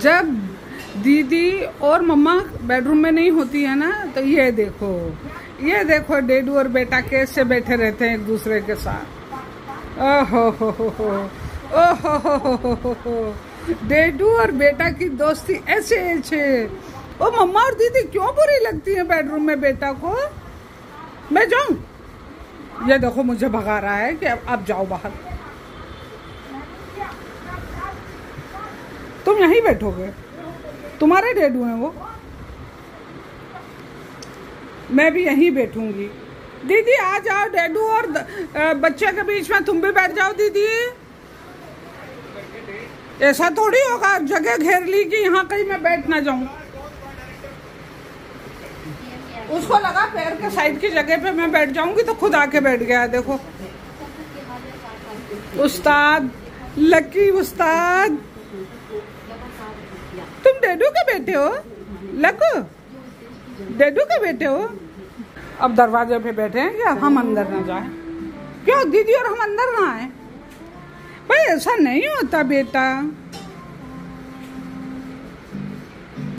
जब दीदी और मम्मा बेडरूम में नहीं होती है ना, तो ये देखो डेडू और बेटा कैसे बैठे रहते हैं एक दूसरे के साथ। ओहो हो। डेडू और बेटा की दोस्ती ऐसे ऐसे। ओ मम्मा और दीदी क्यों बुरी लगती है बेडरूम में बेटा को? मैं जाऊं? ये देखो मुझे भगा रहा है कि अब जाओ बाहर। तुम यहीं बैठोगे? तुम्हारे डेडू हैं वो, मैं भी यहीं बैठूंगी। दीदी आ जाओ, डेडू और बच्चे के बीच में तुम भी बैठ जाओ दीदी। ऐसा थोड़ी होगा जगह घेर ली कि यहाँ कहीं मैं बैठ ना जाऊं। उसको लगा पैर के साइड की जगह पे मैं बैठ जाऊंगी तो खुद आके बैठ गया। देखो उस्ताद, लकी उस्ताद। तुम डेडू के बेटे हो? लको डेडू के बेटे हो? अब दरवाजे पे बैठे हैं क्या हम अंदर ना जाए? क्यों दीदी और हम अंदर ना आए? भाई ऐसा नहीं होता बेटा।